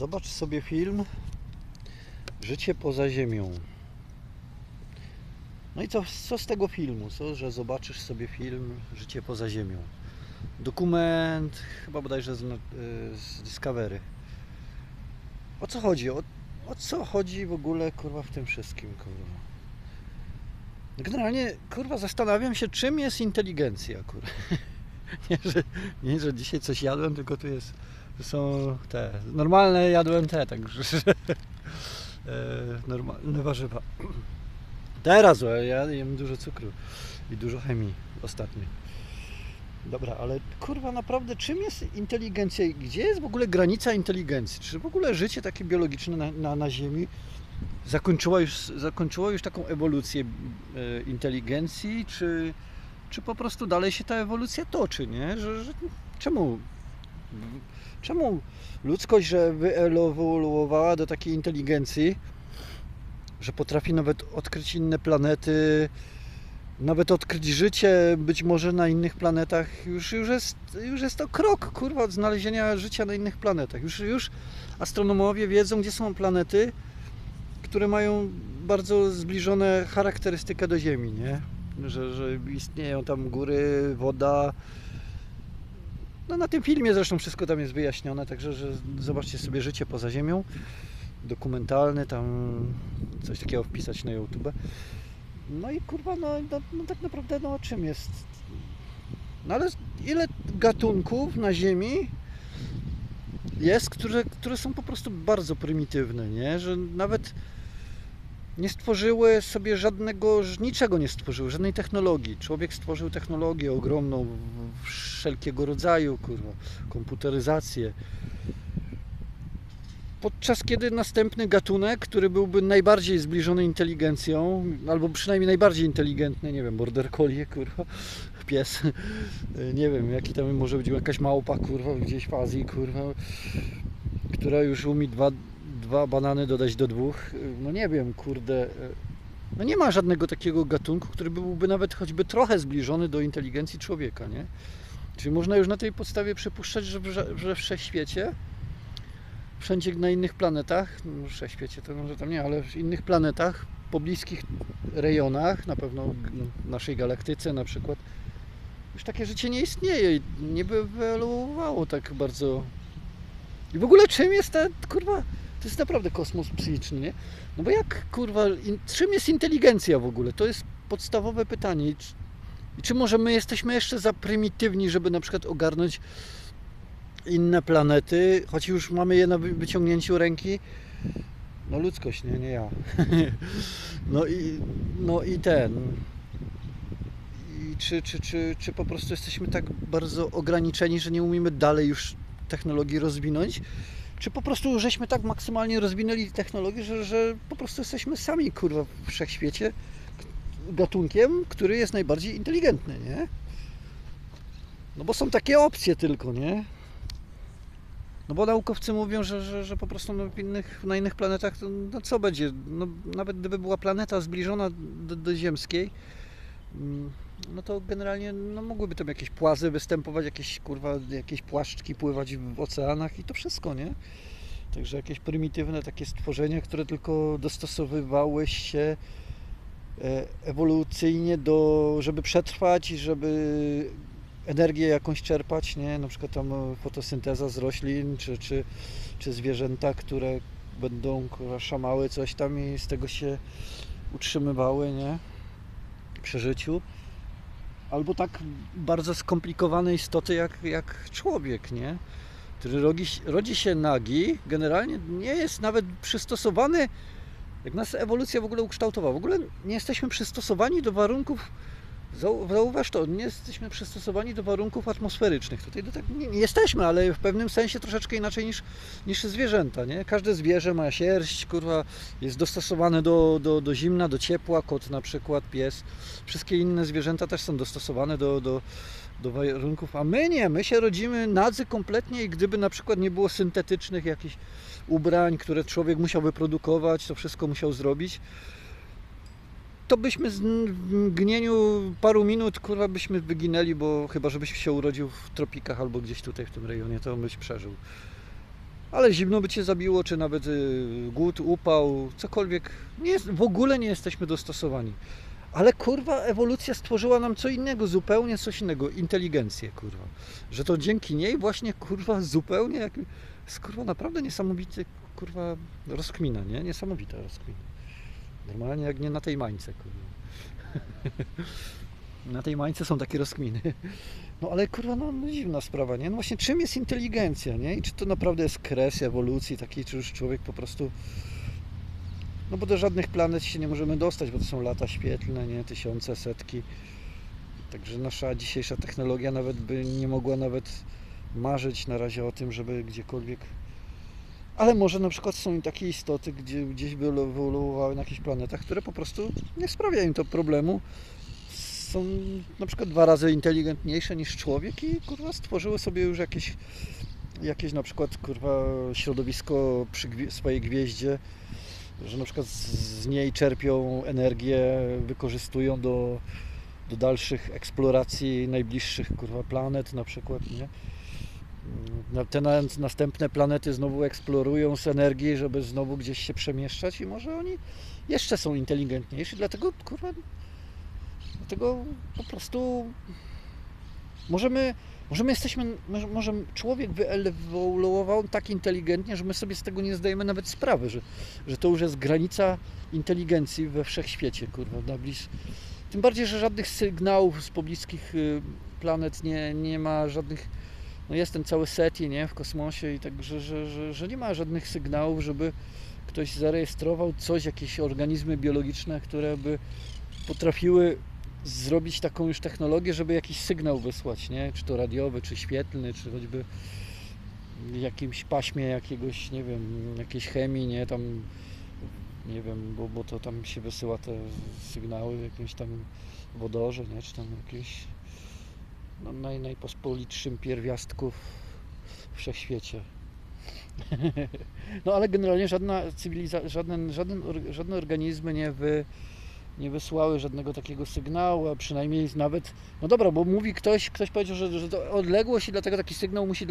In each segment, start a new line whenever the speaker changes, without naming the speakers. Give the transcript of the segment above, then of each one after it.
Zobacz sobie film Życie poza Ziemią. No i co z tego filmu? Co, że zobaczysz sobie film Życie poza Ziemią? Dokument, chyba bodajże z Discovery. O co chodzi? O co chodzi w ogóle, kurwa, w tym wszystkim, kurwa? Generalnie, kurwa, zastanawiam się, czym jest inteligencja, kurwa. Nie, że dzisiaj coś jadłem, tylko tu są te, normalne jadłem także normalne warzywa. Teraz ja jem dużo cukru i dużo chemii ostatnio. Dobra, ale kurwa, naprawdę, czym jest inteligencja? Gdzie jest w ogóle granica inteligencji? Czy w ogóle życie takie biologiczne na Ziemi zakończyło już taką ewolucję inteligencji, czy po prostu dalej się ta ewolucja toczy, nie? Czemu ludzkość, że wyewoluowała do takiej inteligencji, że potrafi nawet odkryć inne planety, nawet odkryć życie być może na innych planetach? Już jest to krok, kurwa, od znalezienia życia na innych planetach. Już astronomowie wiedzą, gdzie są planety, które mają bardzo zbliżone charakterystykę do Ziemi, nie? Że istnieją tam góry, woda. No na tym filmie zresztą wszystko tam jest wyjaśnione, także że zobaczcie sobie Życie poza Ziemią, dokumentalny, tam coś takiego wpisać na YouTube. No i kurwa, no tak naprawdę, no czym jest? No ale ile gatunków na Ziemi jest, które są po prostu bardzo prymitywne, nie? Że nawet nie stworzyły sobie niczego nie stworzyły, żadnej technologii. Człowiek stworzył technologię ogromną, wszelkiego rodzaju, kurwa, komputeryzację. Podczas kiedy następny gatunek, który byłby najbardziej zbliżony inteligencją, albo przynajmniej najbardziej inteligentny, nie wiem, border collie, kurwa, pies, nie wiem, jaki tam może być, jakaś małpa, kurwa, gdzieś w Azji, kurwa, która już umie dwa banany dodać do dwóch, no nie wiem, kurde, no nie ma żadnego takiego gatunku, który byłby nawet choćby trochę zbliżony do inteligencji człowieka, nie? Czyli można już na tej podstawie przypuszczać, że we wszechświecie, wszędzie na innych planetach, no w wszechświecie to może tam nie, ale w innych planetach, pobliskich rejonach, na pewno w naszej galaktyce na przykład, już takie życie nie istnieje i nie by wyewoluowało tak bardzo. I w ogóle czym jest ta, kurwa, to jest naprawdę kosmos psychiczny, nie? No bo jak, kurwa, czym jest inteligencja w ogóle? To jest podstawowe pytanie. I czy może my jesteśmy jeszcze za prymitywni, żeby na przykład ogarnąć inne planety, choć już mamy je na wyciągnięciu ręki? No ludzkość, nie ja. No i czy po prostu jesteśmy tak bardzo ograniczeni, że nie umiemy dalej już technologii rozwinąć? Czy po prostu żeśmy tak maksymalnie rozwinęli technologię, że po prostu jesteśmy sami, kurwa, w wszechświecie gatunkiem, który jest najbardziej inteligentny, nie? No bo są takie opcje tylko, nie? No bo naukowcy mówią, że po prostu na innych planetach, to, no co będzie? No, nawet gdyby była planeta zbliżona do ziemskiej, no to generalnie no mogłyby tam jakieś płazy występować, jakieś płaszczki pływać w oceanach i to wszystko, nie? Także jakieś prymitywne takie stworzenia, które tylko dostosowywały się ewolucyjnie żeby przetrwać, żeby energię jakąś czerpać, nie? Na przykład tam fotosynteza z roślin, czy zwierzęta, które będą szamały coś tam i z tego się utrzymywały, nie? Przy życiu. Albo tak bardzo skomplikowane istoty jak człowiek, nie? Który rodzi się nagi, generalnie nie jest nawet przystosowany, jak nas ewolucja w ogóle ukształtowała. W ogóle nie jesteśmy przystosowani do warunków, zauważ to, nie jesteśmy przystosowani do warunków atmosferycznych. Tutaj tak nie jesteśmy, ale w pewnym sensie troszeczkę inaczej niż zwierzęta, nie? Każde zwierzę ma sierść, kurwa, jest dostosowane do zimna, do ciepła, kot na przykład, pies. Wszystkie inne zwierzęta też są dostosowane do warunków, a my nie, my się rodzimy nadzy kompletnie i gdyby na przykład nie było syntetycznych jakichś ubrań, które człowiek musiał wyprodukować, to wszystko musiał zrobić, to byśmy w mgnieniu paru minut, kurwa, byśmy wyginęli, bo chyba żebyś się urodził w tropikach albo gdzieś tutaj w tym rejonie, to byś przeżył. ale zimno by cię zabiło, czy nawet głód, upał, cokolwiek. Nie jest, w ogóle nie jesteśmy dostosowani. Ale kurwa, ewolucja stworzyła nam co innego, zupełnie coś innego, inteligencję, kurwa. Że to dzięki niej właśnie, kurwa, zupełnie jest, kurwa, naprawdę niesamowity, kurwa, rozkmina, nie? Niesamowita rozkmina. Normalnie jak nie na tej mańce, kurwa. Na tej mańce są takie rozkminy. No ale kurwa, no dziwna sprawa, nie? No właśnie czym jest inteligencja, nie? I czy to naprawdę jest kres ewolucji takiej, czy już człowiek po prostu... No bo do żadnych planet się nie możemy dostać, bo to są lata świetlne, nie? Tysiące, setki. Także nasza dzisiejsza technologia nawet by nie mogła nawet marzyć na razie o tym, żeby gdziekolwiek... Ale może na przykład są i takie istoty, gdzieś by ewoluowały na jakichś planetach, które po prostu nie sprawiają im to problemu. Są na przykład 2 razy inteligentniejsze niż człowiek i kurwa stworzyły sobie już jakieś na przykład kurwa środowisko przy swojej gwieździe, że na przykład z niej czerpią energię, wykorzystują do dalszych eksploracji najbliższych kurwa planet na przykład, nie? Te następne planety znowu eksplorują z energii, żeby znowu gdzieś się przemieszczać i może oni jeszcze są inteligentniejsi, dlatego kurwa, dlatego po prostu może człowiek wyewoluował tak inteligentnie, że my sobie z tego nie zdajemy nawet sprawy, że to już jest granica inteligencji we wszechświecie, kurwa, tym bardziej, że żadnych sygnałów z pobliskich planet nie ma żadnych, no jest ten cały SETI, nie, w kosmosie i tak, że nie ma żadnych sygnałów, żeby ktoś zarejestrował coś, jakieś organizmy biologiczne, które by potrafiły zrobić taką już technologię, żeby jakiś sygnał wysłać, nie? Czy to radiowy, czy świetlny, czy choćby w jakimś paśmie jakiegoś, nie wiem, jakiejś chemii, nie? Tam, nie wiem, bo to tam się wysyła te sygnały w jakimś tam wodorze, nie? Czy tam jakieś no, najpospolitszym pierwiastku w wszechświecie. No ale generalnie żadna cywilizacja, żadne organizmy nie wysłały żadnego takiego sygnału, a przynajmniej nawet, no dobra, bo mówi ktoś powiedział, że to odległość i dlatego taki sygnał musi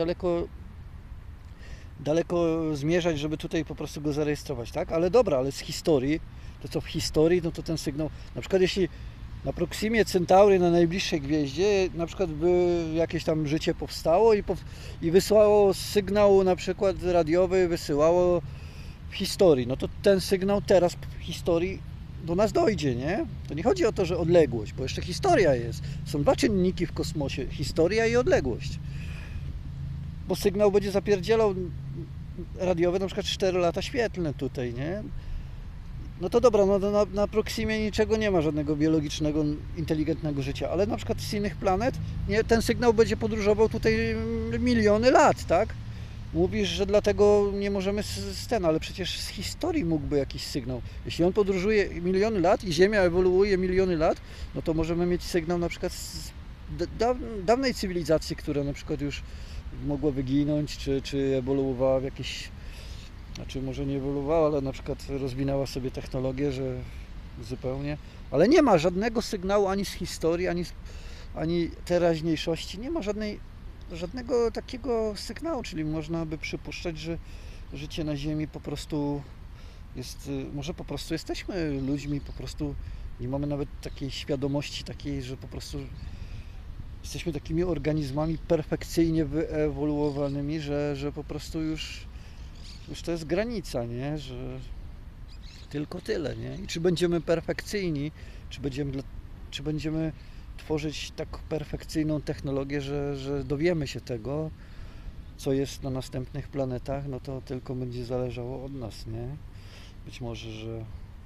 daleko zmierzać, żeby tutaj po prostu go zarejestrować, tak? Ale dobra, ale z historii, to co w historii, no to ten sygnał, na przykład jeśli na Proximie Centauri, na najbliższej gwieździe, na przykład by jakieś tam życie powstało i wysłało sygnał na przykład radiowy, wysyłało w historii, no to ten sygnał teraz w historii do nas dojdzie, nie? To nie chodzi o to, że odległość, bo jeszcze historia jest. Są 2 czynniki w kosmosie, historia i odległość. Bo sygnał będzie zapierdzielał radiowy na przykład 4 lata świetlne tutaj, nie? No to dobra, no na Proximie niczego nie ma, żadnego biologicznego, inteligentnego życia, ale na przykład z innych planet ten sygnał będzie podróżował tutaj miliony lat, tak? Mówisz, że dlatego nie możemy ale przecież z historii mógłby jakiś sygnał. Jeśli on podróżuje miliony lat i Ziemia ewoluuje miliony lat, no to możemy mieć sygnał na przykład z dawnej cywilizacji, która na przykład już mogła wyginąć, czy ewoluowała w jakieś, znaczy może nie ewoluowała, ale na przykład rozwinęła sobie technologię, że zupełnie, ale nie ma żadnego sygnału ani z historii, ani teraźniejszości, nie ma żadnego takiego sygnału, czyli można by przypuszczać, że życie na Ziemi po prostu jest, może po prostu jesteśmy ludźmi, po prostu nie mamy nawet takiej świadomości takiej, że po prostu jesteśmy takimi organizmami perfekcyjnie wyewoluowanymi, że po prostu już to jest granica, nie? Że tylko tyle, nie? I czy będziemy perfekcyjni, czy będziemy tworzyć tak perfekcyjną technologię, że dowiemy się tego, co jest na następnych planetach, no to tylko będzie zależało od nas, nie? Być może, że...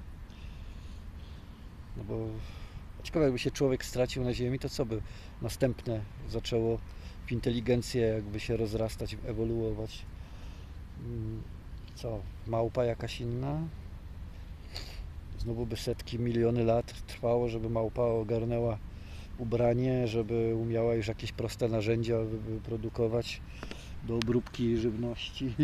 No bo ciekawe, jakby się człowiek stracił na Ziemi, to co by następne zaczęło w inteligencję jakby się rozrastać, ewoluować? Co? Małpa jakaś inna? Znowu by setki, miliony lat trwało, żeby małpa ogarnęła ubranie, żeby umiała już jakieś proste narzędzia wyprodukować do obróbki żywności.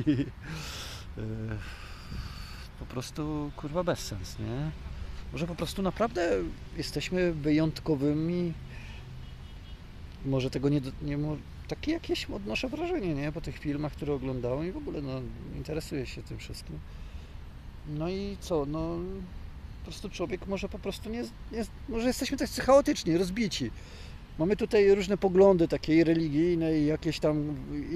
Po prostu kurwa bezsens, nie? Może po prostu naprawdę jesteśmy wyjątkowymi. Może tego takie jakieś odnoszę wrażenie, nie? Po tych filmach, które oglądałem i w ogóle no, interesuję się tym wszystkim. No i co, no po prostu człowiek może po prostu może jesteśmy tacy chaotyczni, rozbici. Mamy tutaj różne poglądy takie religijne i jakieś tam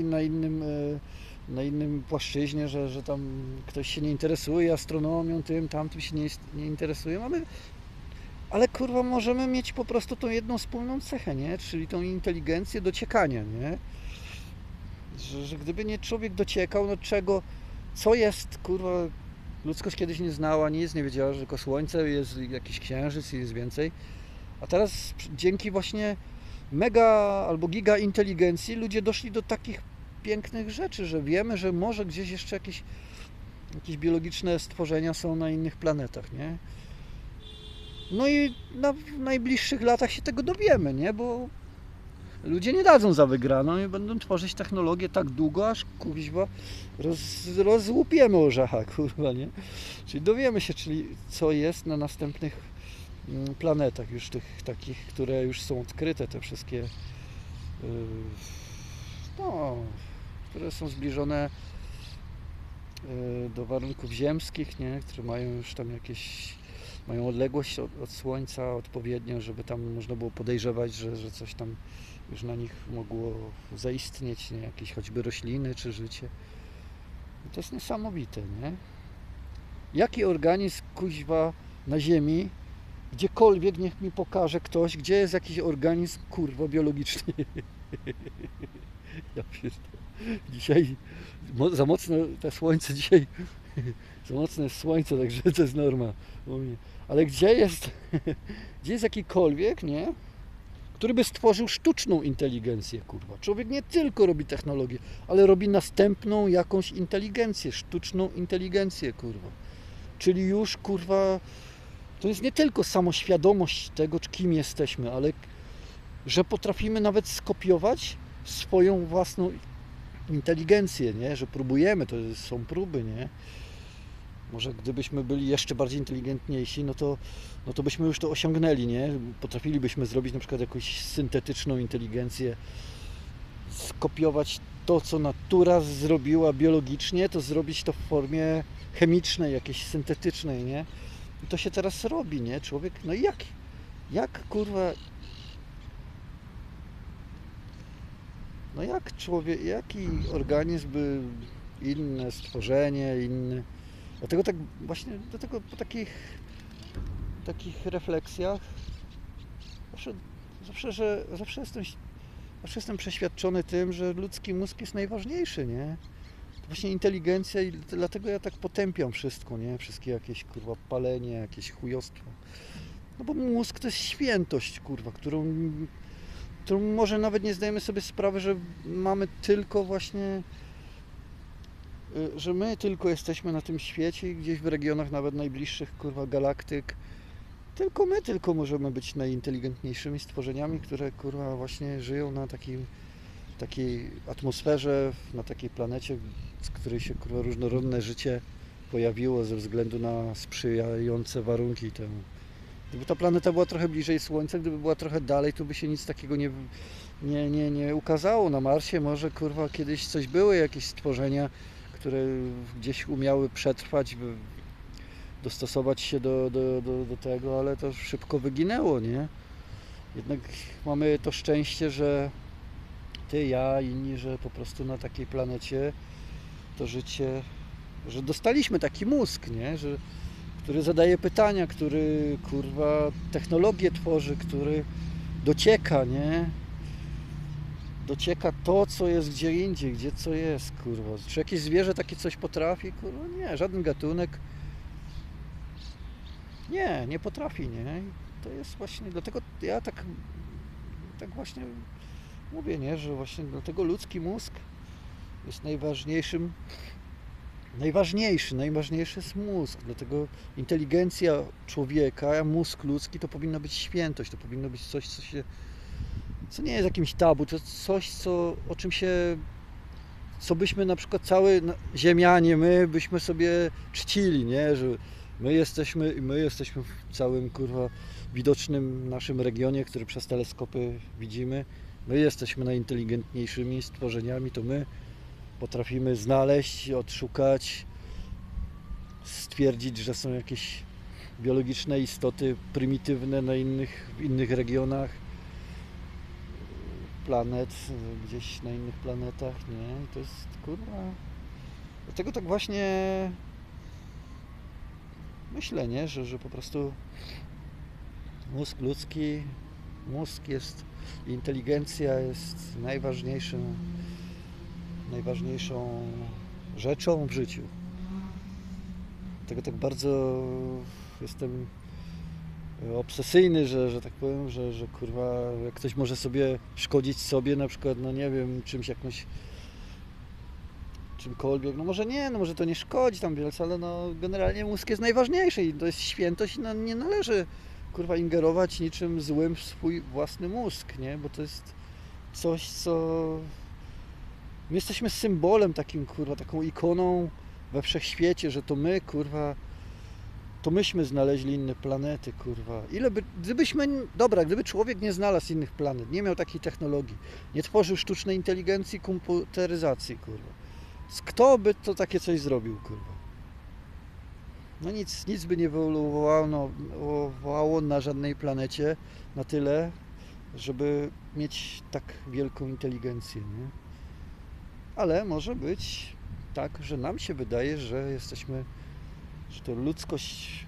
na innym płaszczyźnie, że tam ktoś się nie interesuje astronomią, tamtym się nie interesuje. Ale kurwa możemy mieć po prostu tą jedną wspólną cechę, nie? Czyli tą inteligencję dociekania, nie? Że gdyby nie człowiek dociekał, no co jest, kurwa, ludzkość kiedyś nie znała, nic nie wiedziała, że tylko Słońce, jest jakiś księżyc i jest więcej. A teraz dzięki właśnie mega albo giga inteligencji ludzie doszli do takich pięknych rzeczy, że wiemy, że może gdzieś jeszcze jakieś biologiczne stworzenia są na innych planetach, nie? No i w najbliższych latach się tego dowiemy, nie? Bo ludzie nie dadzą za wygraną i będą tworzyć technologię tak długo, aż kuźwa rozłupiemy orzecha, kurwa, nie? Czyli dowiemy się, co jest na następnych planetach, już tych takich, które już są odkryte, te wszystkie, no, które są zbliżone do warunków ziemskich, nie? Które mają już tam mają odległość od Słońca odpowiednią, żeby tam można było podejrzewać, że coś tam już na nich mogło zaistnieć, nie? Jakieś choćby rośliny czy życie. I to jest niesamowite, nie? Jaki organizm, kuźwa, na Ziemi, gdziekolwiek, niech mi pokaże ktoś, gdzie jest jakiś organizm, kurwa, biologiczny. Ja pierdolę. Dzisiaj za mocno to słońce dzisiaj, za mocne jest słońce, także to jest norma u mnie. Ale gdzie jest jakikolwiek, nie? Który by stworzył sztuczną inteligencję, kurwa. Człowiek nie tylko robi technologię, ale robi następną jakąś inteligencję, sztuczną inteligencję, kurwa. Czyli już, kurwa, to jest nie tylko samoświadomość tego, kim jesteśmy, ale że potrafimy nawet skopiować swoją własną inteligencję, nie? Że próbujemy, są próby, nie? Może gdybyśmy byli jeszcze bardziej inteligentniejsi, no to byśmy już to osiągnęli, nie? Potrafilibyśmy zrobić na przykład jakąś syntetyczną inteligencję, skopiować to, co natura zrobiła biologicznie, to zrobić to w formie chemicznej, jakiejś syntetycznej, nie? I to się teraz robi, nie? Człowiek, no i jak kurwa, no jak człowiek, jaki organizm by inne stworzenie, inny. Dlatego tak właśnie, po takich refleksjach zawsze jestem przeświadczony tym, że ludzki mózg jest najważniejszy, nie? To właśnie inteligencja i dlatego ja tak potępiam wszystko, nie? Wszystkie jakieś, kurwa, palenie, jakieś chujostwo. No bo mózg to jest świętość, kurwa, którą może nawet nie zdajemy sobie sprawy, że mamy tylko właśnie, że my tylko jesteśmy na tym świecie i gdzieś w regionach nawet najbliższych, kurwa, galaktyk. Tylko możemy być najinteligentniejszymi stworzeniami, które, kurwa, właśnie żyją na takiej atmosferze, na takiej planecie, z której się, kurwa, różnorodne życie pojawiło ze względu na sprzyjające warunki temu. Gdyby ta planeta była trochę bliżej Słońca, gdyby była trochę dalej, to by się nic takiego nie ukazało. Na Marsie może, kurwa, kiedyś coś były, jakieś stworzenia, które gdzieś umiały przetrwać, dostosować się do tego, ale to szybko wyginęło, nie? Jednak mamy to szczęście, że ty, ja, inni, że po prostu na takiej planecie to życie, że dostaliśmy taki mózg, nie? Który zadaje pytania, który, kurwa, technologię tworzy, który docieka, nie? Docieka to, co jest gdzie indziej, gdzie co jest, kurwa. Czy jakieś zwierzę takie coś potrafi? Kurwa, nie, żaden gatunek nie potrafi, nie? I to jest właśnie, dlatego ja tak właśnie mówię, nie? Że właśnie dlatego ludzki mózg jest najważniejszy jest mózg, dlatego inteligencja człowieka, mózg ludzki to powinna być świętość, to powinno być coś, co nie jest jakimś tabu, to coś, co byśmy na przykład ziemianie, my byśmy sobie czcili, nie? Że my jesteśmy w całym, kurwa, widocznym naszym regionie, który przez teleskopy widzimy, My jesteśmy najinteligentniejszymi stworzeniami, to my potrafimy znaleźć, odszukać, stwierdzić, że są jakieś biologiczne istoty prymitywne w innych regionach planet, gdzieś na innych planetach, nie? I to jest, kurwa... Dlatego tak właśnie myślę, nie? Że po prostu mózg ludzki, mózg jest, inteligencja jest najważniejszą rzeczą w życiu. Dlatego tak bardzo jestem obsesyjny, że tak powiem, że kurwa, jak ktoś może sobie szkodzić sobie, na przykład, no nie wiem, czymkolwiek, no może nie, no może to nie szkodzi tam wielce, ale no generalnie mózg jest najważniejszy i to jest świętość i nie należy, kurwa, ingerować niczym złym w swój własny mózg, nie, bo to jest coś, co... My jesteśmy symbolem takim, kurwa, taką ikoną we wszechświecie, że to my, kurwa, to myśmy znaleźli inne planety, kurwa. Gdyby człowiek nie znalazł innych planet, nie miał takiej technologii, nie tworzył sztucznej inteligencji, komputeryzacji, kurwa. Kto by to takie coś zrobił, kurwa? No nic by nie wyewoluowało na żadnej planecie na tyle, żeby mieć tak wielką inteligencję, nie? Ale może być tak, że nam się wydaje, że to ludzkość,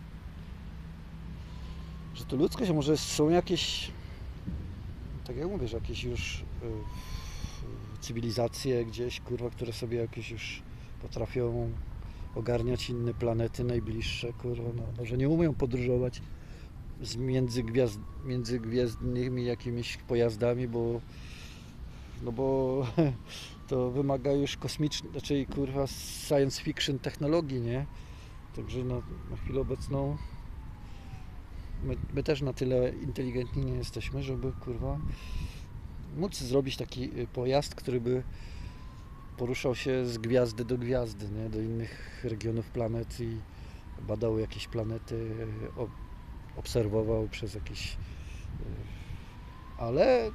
a może są jakieś, tak jak mówisz, jakieś już cywilizacje gdzieś, kurwa, które sobie jakieś już potrafią ogarniać inne planety najbliższe, kurwa, no może nie umieją podróżować międzygwiezdnymi jakimiś pojazdami, bo to wymaga już raczej, kurwa, science fiction technologii, nie? Także na chwilę obecną my też na tyle inteligentni nie jesteśmy, żeby, kurwa, móc zrobić taki pojazd, który by poruszał się z gwiazdy do gwiazdy, nie? Do innych regionów planet i badał jakieś planety, obserwował przez jakieś... Ale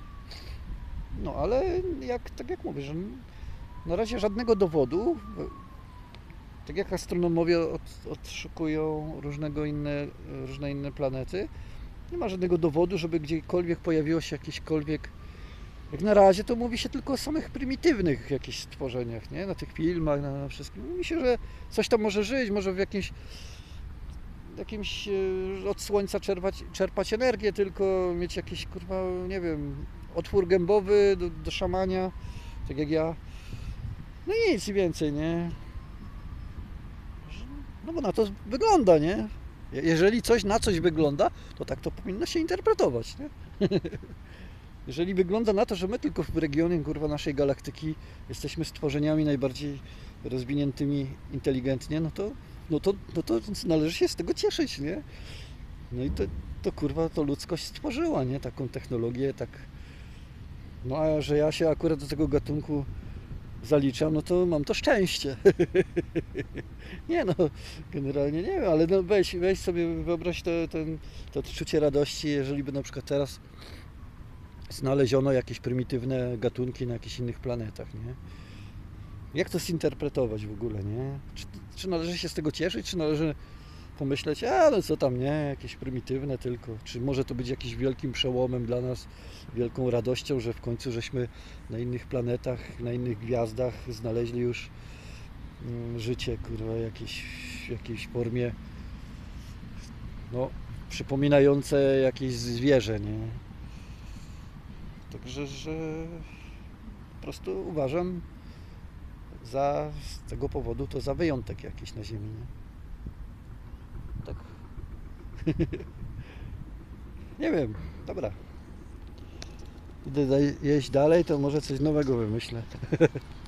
tak jak mówię, że na razie żadnego dowodu, tak jak astronomowie odszukują różne inne planety, nie ma żadnego dowodu, żeby gdziekolwiek pojawiło się jakiekolwiek... Jak na razie to mówi się tylko o samych prymitywnych jakichś stworzeniach, nie? Na tych filmach, na wszystkim. Mówi się, że coś tam może żyć, może w jakimś od słońca czerpać energię, tylko mieć jakiś, kurwa, nie wiem, otwór gębowy do szamania, tak jak ja. No i nic więcej, nie? No bo na to wygląda, nie? Jeżeli coś na coś wygląda, to tak to powinno się interpretować, nie? Jeżeli wygląda na to, że my tylko w regionie, kurwa, naszej galaktyki jesteśmy stworzeniami najbardziej rozwiniętymi inteligentnie, no to należy się z tego cieszyć, nie? No i to kurwa, to ludzkość stworzyła, nie? Taką technologię, tak... No a że ja się akurat do tego gatunku zaliczam, no to mam to szczęście. Nie no, generalnie nie wiem, ale no weź sobie, wyobraź to odczucie radości, jeżeli by na przykład teraz znaleziono jakieś prymitywne gatunki na jakichś innych planetach, nie? Jak to zinterpretować w ogóle, nie? Czy należy się z tego cieszyć, czy należy pomyśleć, no co tam, nie? Jakieś prymitywne tylko. Czy może to być jakimś wielkim przełomem dla nas, wielką radością, że w końcu żeśmy na innych planetach, na innych gwiazdach znaleźli już życie, kurwa, w jakiejś formie, no, przypominające jakieś zwierzę, nie? Także, że po prostu uważam z tego powodu to za wyjątek jakiś na Ziemi, nie? Tak. Nie wiem, dobra. Idę jeść dalej, to może coś nowego wymyślę.